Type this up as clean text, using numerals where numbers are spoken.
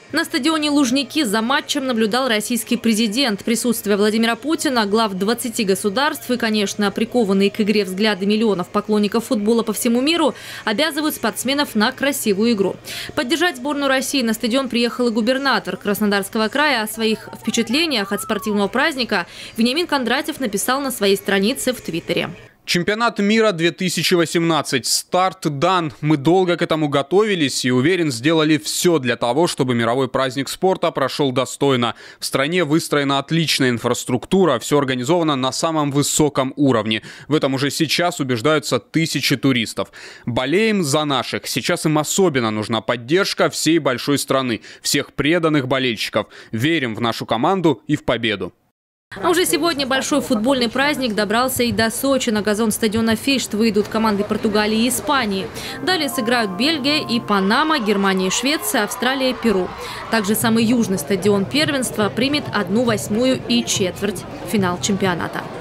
На стадионе Лужники за матчем наблюдал российский президент. Присутствие Владимира Путина, глав 20 государств и, конечно, прикованные к игре взгляды миллионов поклонников футбола по всему миру обязывают спортсменов на красивую игру. Поддержать сборную России на стадион приехал и губернатор Краснодарского края. О своих впечатлениях от спортивного праздника Вениамин Кондратьев написал на своей странице в Твиттере. Чемпионат мира 2018. Старт дан. Мы долго к этому готовились и, уверен, сделали все для того, чтобы мировой праздник спорта прошел достойно. В стране выстроена отличная инфраструктура, все организовано на самом высоком уровне. В этом уже сейчас убеждаются тысячи туристов. Болеем за наших. Сейчас им особенно нужна поддержка всей большой страны, всех преданных болельщиков. Верим в нашу команду и в победу. А уже сегодня большой футбольный праздник добрался и до Сочи. На газон стадиона Фишт выйдут команды Португалии и Испании. Далее сыграют Бельгия и Панама, Германия и Швеция, Австралия и Перу. Также самый южный стадион первенства примет 1/8 и четверть финал чемпионата.